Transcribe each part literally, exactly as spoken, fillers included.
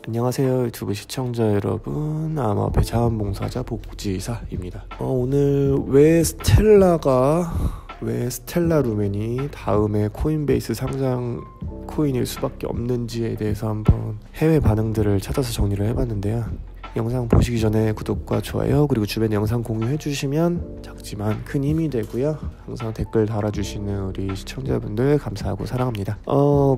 안녕하세요 유튜브 시청자 여러분, 암호화폐 자원봉사자 복지사입니다. 어, 오늘 왜 스텔라가 왜 스텔라 루멘이 다음에 코인베이스 상장 코인일 수밖에 없는지에 대해서 한번 해외 반응들을 찾아서 정리를 해봤는데요. 영상 보시기 전에 구독과 좋아요 그리고 주변에 영상 공유해 주시면 작지만 큰 힘이 되고요. 항상 댓글 달아주시는 우리 시청자분들 감사하고 사랑합니다. 어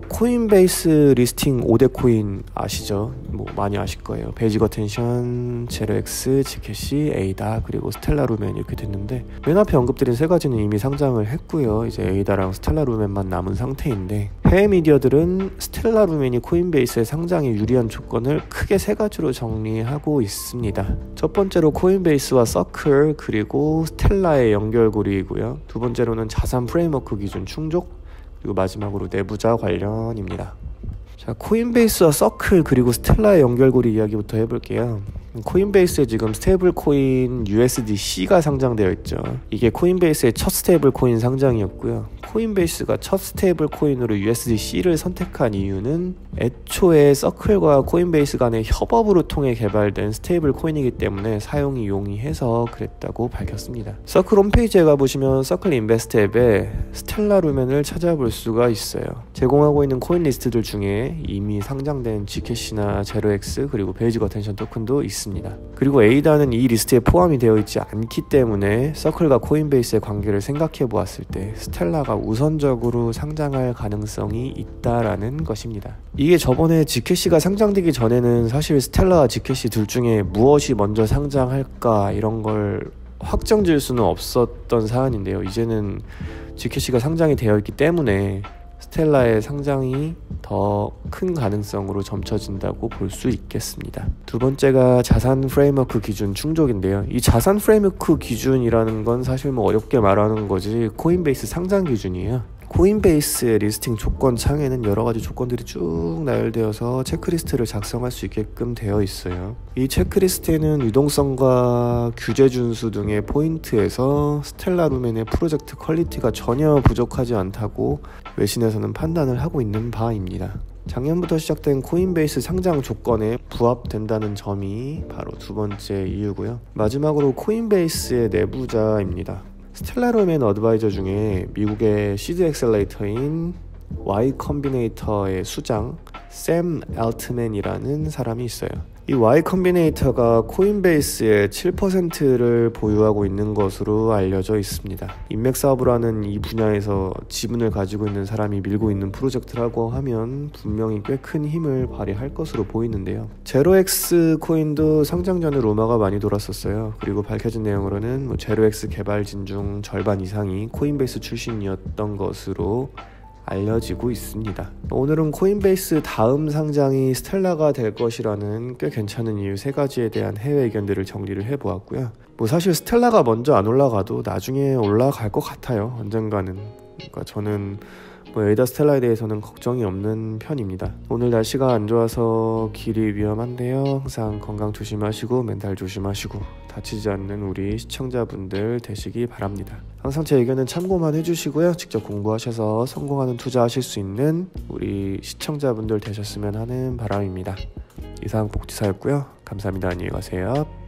코인베이스 리스팅 오 대 코인 아시죠? 뭐 많이 아실 거예요. 베이직 어텐션, 제로엑스, 지캐시, 에이다 그리고 스텔라 루멘 이렇게 됐는데, 맨 앞에 언급드린 세 가지는 이미 상장을 했고요. 이제 에이다랑 스텔라 루멘만 남은 상태인데, 해외 미디어들은 스텔라 루멘이 코인베이스의 상장에 유리한 조건을 크게 세 가지로 정리하고 있습니다. 첫 번째로 코인베이스와 서클 그리고 스텔라의 연결고리이고요. 두 번째로는 자산 프레임워크 기준 충족, 그리고 마지막으로 내부자 관련입니다. 자, 코인베이스와 서클 그리고 스텔라의 연결고리 이야기부터 해볼게요. 코인베이스에 지금 스테이블 코인 유에스디씨가 상장되어 있죠. 이게 코인베이스의 첫 스테이블 코인 상장이었고요. 코인베이스가 첫 스테이블 코인으로 유에스디씨를 선택한 이유는 애초에 서클과 코인베이스 간의 협업으로 통해 개발된 스테이블 코인이기 때문에 사용이 용이해서 그랬다고 밝혔습니다. 서클 홈페이지에 가보시면 서클 인베스트 앱에 스텔라 루멘을 찾아볼 수가 있어요. 제공하고 있는 코인 리스트들 중에 이미 상장된 지캐시나 제로엑스 그리고 베이직 어텐션 토큰도 있습니다. 그리고 에이다는 이 리스트에 포함이 되어 있지 않기 때문에 서클과 코인베이스의 관계를 생각해 보았을 때 스텔라가 우선적으로 상장할 가능성이 있다라는 것입니다. 이게 저번에 지캐시가 상장되기 전에는 사실 스텔라와 지캐시 둘 중에 무엇이 먼저 상장할까 이런 걸 확정 지을 수는 없었던 사안인데요. 이제는 지캐시가 상장이 되어 있기 때문에 스텔라의 상장이 더 큰 가능성으로 점쳐진다고 볼 수 있겠습니다. 두 번째가 자산 프레임워크 기준 충족인데요. 이 자산 프레임워크 기준이라는 건 사실 뭐 어렵게 말하는 거지 코인베이스 상장 기준이에요. 코인베이스의 리스팅 조건 창에는 여러 가지 조건들이 쭉 나열되어서 체크리스트를 작성할 수 있게끔 되어 있어요. 이 체크리스트에는 유동성과 규제 준수 등의 포인트에서 스텔라 루멘의 프로젝트 퀄리티가 전혀 부족하지 않다고 외신에서는 판단을 하고 있는 바입니다. 작년부터 시작된 코인베이스 상장 조건에 부합된다는 점이 바로 두 번째 이유고요. 마지막으로 코인베이스의 내부자입니다. 스텔라 루멘 어드바이저 중에 미국의 시드 엑셀레이터인 Y 컴비네이터의 수장 샘 알트맨이라는 사람이 있어요. 이 Y 컴비네이터가 코인베이스의 칠 퍼센트를 보유하고 있는 것으로 알려져 있습니다. 인맥 사업을 하는 이 분야에서 지분을 가지고 있는 사람이 밀고 있는 프로젝트라고 하면 분명히 꽤 큰 힘을 발휘할 것으로 보이는데요. 제로엑스 코인도 상장 전에 루머가 많이 돌았었어요. 그리고 밝혀진 내용으로는 뭐 제로엑스 개발진 중 절반 이상이 코인베이스 출신이었던 것으로 알려지고 있습니다. 오늘은 코인베이스 다음 상장이 스텔라가 될 것이라는 꽤 괜찮은 이유 세 가지에 대한 해외 의견들을 정리를 해보았고요. 뭐 사실 스텔라가 먼저 안 올라가도 나중에 올라갈 것 같아요. 언젠가는. 그러니까 저는 뭐 에이다 스텔라에 대해서는 걱정이 없는 편입니다. 오늘 날씨가 안 좋아서 길이 위험한데요. 항상 건강 조심하시고 멘탈 조심하시고 다치지 않는 우리 시청자분들 되시기 바랍니다. 항상 제 의견은 참고만 해주시고요. 직접 공부하셔서 성공하는 투자하실 수 있는 우리 시청자분들 되셨으면 하는 바람입니다. 이상 복지사였고요. 감사합니다. 안녕히 가세요.